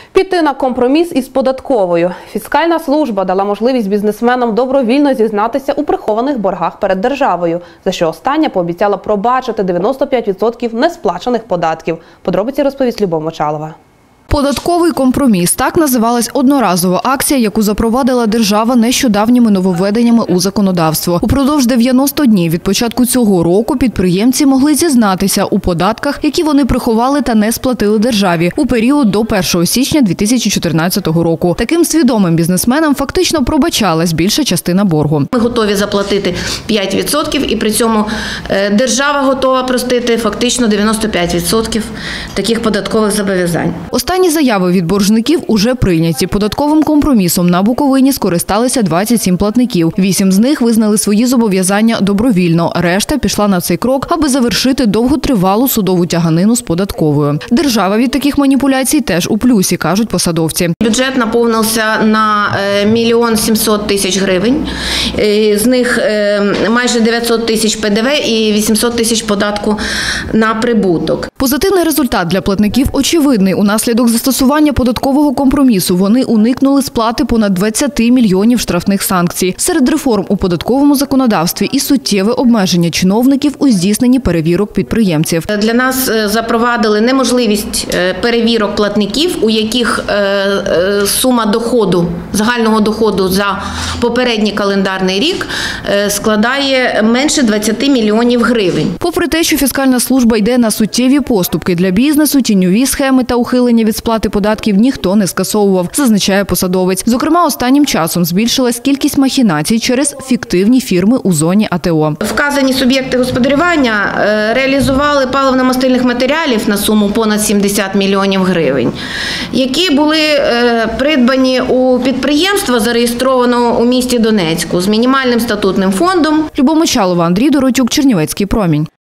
Піти на компроміс із податковою. Фіскальна служба дала можливість бізнесменам добровільно зізнатися у прихованих боргах перед державою, за що остання пообіцяла пробачити 95% несплачених податків. Подробиці розповість Любов Мочалова. Податковий компроміс – так називалась одноразова акція, яку запровадила держава нещодавніми нововведеннями у законодавство. Упродовж 90 днів від початку цього року підприємці могли зізнатися у податках, які вони приховали та не сплатили державі у період до 1 січня 2014 року. Таким свідомим бізнесменам фактично пробачалась більша частина боргу. Ми готові заплатити 5% і при цьому держава готова простити фактично 95% таких податкових зобов'язань. Останні заяви від боржників уже прийняті. Податковим компромісом на Буковині скористалися 27 платників. 8 з них визнали свої зобов'язання добровільно. Решта пішла на цей крок, аби завершити довготривалу судову тяганину з податковою. Держава від таких маніпуляцій теж у плюсі, кажуть посадовці. Бюджет наповнився на 1 700 000 гривень. З них майже 900 тисяч ПДВ і 800 тисяч податку на прибуток. Позитивний результат для платників очевидний. Унаслідок застосування податкового компромісу вони уникнули сплати понад 20 мільйонів штрафних санкцій. Серед реформ у податковому законодавстві і суттєве обмеження чиновників у здійсненні перевірок підприємців. Для нас запровадили неможливість перевірок платників, у яких сума доходу, загального доходу за попередній календарний рік складає менше 20 мільйонів гривень. Попри те, що фіскальна служба йде на суттєві поступки для бізнесу, тіньові схеми та ухилення від сплати податків ніхто не скасовував, зазначає посадовець. Зокрема, останнім часом збільшилась кількість махінацій через фіктивні фірми у зоні АТО. Вказані суб'єкти господарювання реалізували паливно-мастильних матеріалів на суму понад 70 мільйонів гривень, які були придбані у підприємства, зареєстрованого у місті Донецьку, з мінімальним статутним фондом. Любов Мочалова, Андрій Доротюк, Чернівецький промінь.